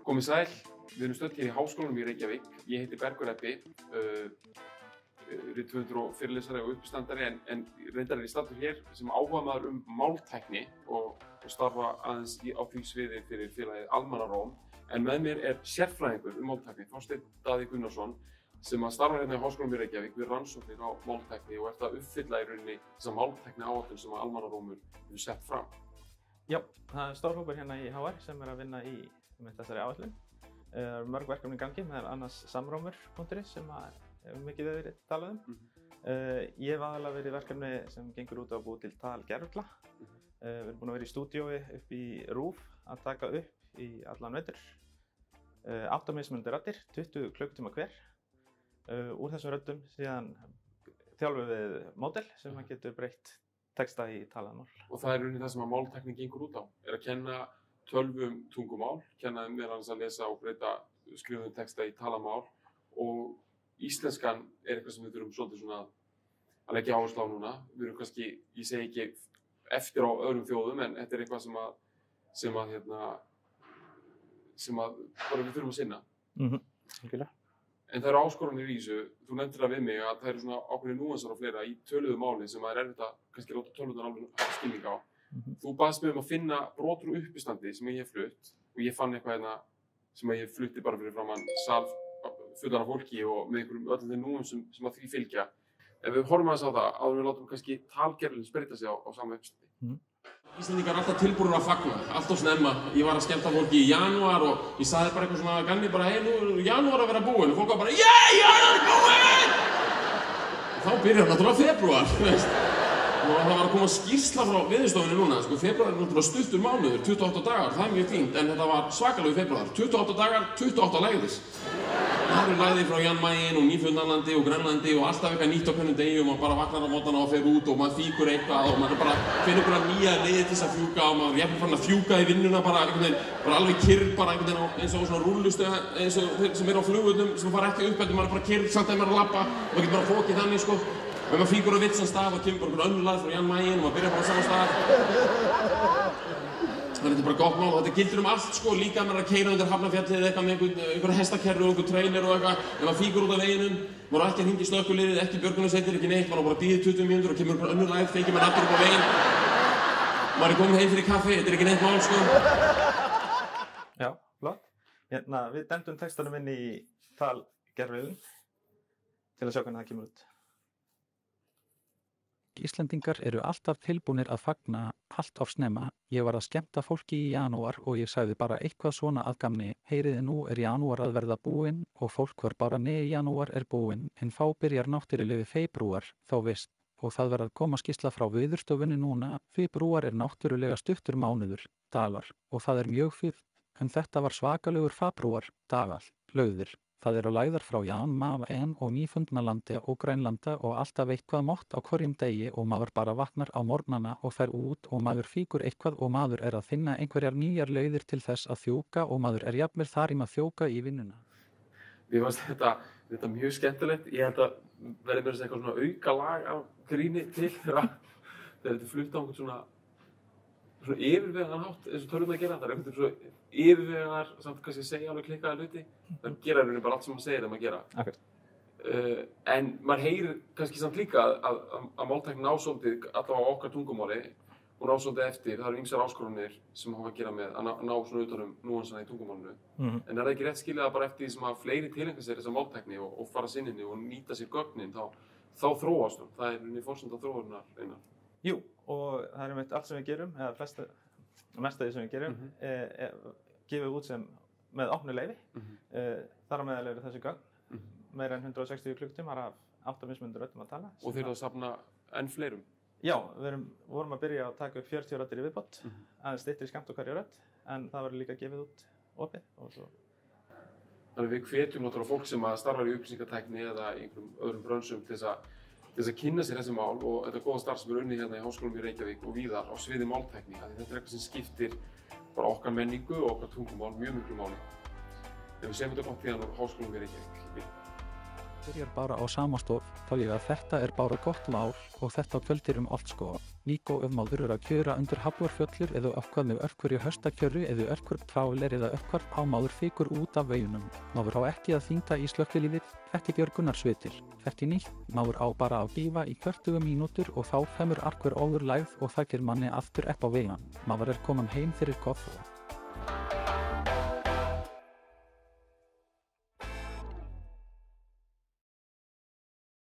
Komið sæl, við erum stödd hér í Háskólanum í Reykjavík. Ég heiti Bergur Ebbi, rithöfundur og fyrirlesari og uppistandari en reyndar ég staddur hér sem áhugamaður máltækni og starfa aðeins á því sviði fyrir félagið Almannaróm. En með mér sérfræðingur máltækni, Þorsteinn Daði Gunnarsson, sem starfar hérna í Háskólanum í Reykjavík við rannsóknir á máltækni og að uppfylla í rauninni þessa máltækni áætlun sem Almannarómur hefur sett fram. Já, það stór hópur hérna í HR sem að vinna í þessari áætlun. Það eru mörg verkefni í gangi, meðal annars samrómur.is sem hefur mikið verið talað um. Ég hef aðalega verið í verkefni sem gengur út á að búa til talgervla. Við erum búin að vera í stúdíói upp í RÚV að taka upp í allan vetur. 8 mismunandi raddir, 20 klukkutíma hver. Úr þessum röddum síðan þjálfum við módel sem getur breytt texta í talað mál. Og það rauninni það sem að máltækni gengur út á, að kenna tölvum tungumál, kenna þeim meðal annars að lesa og breyta skrifuðum texta í talað mál og íslenskan eitthvað sem við þurfum svolítið svona að leggja áherslu á núna. Við erum kannski, ég segi ekki eftir á öðrum þjóðum, en þetta eitthvað sem bara við þurfum að sinna. Algjörlega. En það eru áskoranir í þessu, þú nefndir það við mig að það eru svona ákveðnir núansar og fleira í töluðu máli sem er erfitt að kannski láta tölvurnar alveg hafa skilning á. Þú baðst mig að finna brot úr uppistandi sem ég hef flutt og ég fann eitthvað hérna sem ég flutti bara fyrir framann sal fullan af fólki og með einhverjum öllum þeim núansum sem að því fylgja. Ef við horfum aðeins á það, áður við látum kannski talgerðin spreyta sig á sama uppistandi. Íslendingar er alltaf tilbúnir að fagna, alltof snemma. Ég var að skemmta fólki í janúar og ég sagði bara eitthvað svona ganni bara hey, nú er janúar að vera búinn og fólk var bara janúar er búinn! Og þá byrjar náttúrulega febrúar, þú veist. Og það var að koma skýrsla frá Veðurstofunni núna, sko, febrúar er náttúrulega stuttur mánuður, 28 dagar, það er mjög fínt, en þetta var svakalegu febrúar, 28 dagar, 28 lægðis. Það eru lægðir frá Jan Mayen og Nýfundnalandi og Grænlandi og alltaf eitthvað nýtt á hvernig degi og maður bara vaknar á mótnana og fer út og maður fíkur eitthvað og maður bara finnur einhverja nýja leiðir til þess að fjúka og maður er jafnvel farin að fjúka í vinnuna bara einhvern veginn, bara alveg kyrr, bara einhvern veginn eins og svona rúllustöð eins og þeir sem eru á flugvöllum sem fara ekki upp heldur maður er bara kyrr samt að maður er að labba og maður getur bara fokið þannig sko. Og ef maður fíkur á vitsan stað og kemur bara einhver önnur lag frá Jan Mayen og maður byrjar bara á sama stað. Þannig þetta er bara gott mál og þetta gildir allt sko, líka að maður er að keyra undir Hafnarfjallið eða eitthvað með einhverja hestakerru og einhver trailer og eitthvað. Ef maður fíkur út af veginum, maður er ekki að hringja í slökkviliðið, ekki björgunarsveitir, ekki neitt, maður á bara að bíða 20 mínútur og kemur einhver önnur lag, fengir maður aftur upp á veginn. Maður er kominn heim fyrir kaffi, þetta er ekki neitt mál sko. Já, flott. Við dæmdum textanum inn í talgervlinn til að sjá hvernig það kemur út. Íslendingar eru alltaf tilbúnir að fagna allt of snemma. Ég var að skemmta fólki í janúar og ég sagði bara eitthvað svona að gamni. Heyriði nú er janúar að verða búinn og fólk var bara nei janúar er búinn en þá byrjar náttúrulegu febrúar þá vist og það verður að koma skýrsla frá Veðurstofunni núna. Febrúar er náttúrulega stuttur mánuður, dagar og það er mjög fyrr en þetta var svakalegur febrúar, dagar, lögðir. Það eru lægðar frá Jan Mayen og Nýfundnalandi og Grænlanda og alltaf eitthvað mótt á hverjum degi og maður bara vaknar á morgnana og fer út og maður fíkur eitthvað og maður er að finna einhverjar nýjar leiðir til þess að þjóka og maður er jafnvel þar að þjóka í vinnuna. Mér fannst þetta mjög skemmtilegt. Ég held að verði mér eitthvað svona auka lag af gríni til þegar þetta flutt á einhvern svona yfirvegaðan hátt eins og tölvurnar gera. Það er einhvern veginn svo yfirvegaðar samt kannski segja alveg klikkaða hluti. Það gera rauninni bara allt sem maður segir að gera. En maður heyrir kannski samt líka að máltæknin ná svolítið allavega á okkar tungumáli og ná svolítið eftir. Það eru ýmsar áskoranir sem hafa að gera með að ná svona utan núansana í tungumálinu. En er það ekki rétt skilið að bara eftir því sem að fleiri tileinka sér þessa máltækni og fara sinninni og nýta sér gögnin þá þróast hún. Það er rauninni forsenda þróunar einar. Jú, og það er allt sem við gerum, eða mest af því sem við gerum, gefið út sem með opnu leyfi. Þar á meðal eru þessi gögn, meira en 160 klukkutímar af 8 mismunandi röddum að tala. Og þeir eru að safna enn fleirum? Já, við vorum að byrja að taka upp 40 röddir í viðbót, aðeins styttri skammt á hverju rödd, en það verður líka gefið út opið. Þannig við hvetjum náttúrulega fólk sem að starfa í upplýsingatækni eða í einhverjum öðrum brönsum til þess að kynna sér þessi mál og þetta góða starf sem er unnið hérna í Háskólanum í Reykjavík og víðar á sviði máltækni. Þetta er eitthvað sem skiptir bara okkar menningu og okkar tungumál mjög miklu máli. En við segjum þetta gott hérna á Háskólanum í Reykjavík. Byrjar bara á sama stof, þá ég að þetta bara gott mál og þetta kvöldir allt sko. Líka ef maður að kjöra undir Hafnarfjöllur eða eitthvað með örkverju höstakjöru eða örkverð tráler eða örkverð á maður fikur út af veginum. Maður á ekki að þyngta í slökkvilífið, þetta björgunarsveitir. Þetta nýtt, maður á bara að bífa í 20 mínútur og þá femur arkver óður lægð og það ger manni aftur upp á vegan. Maður komin heim fyrir koff.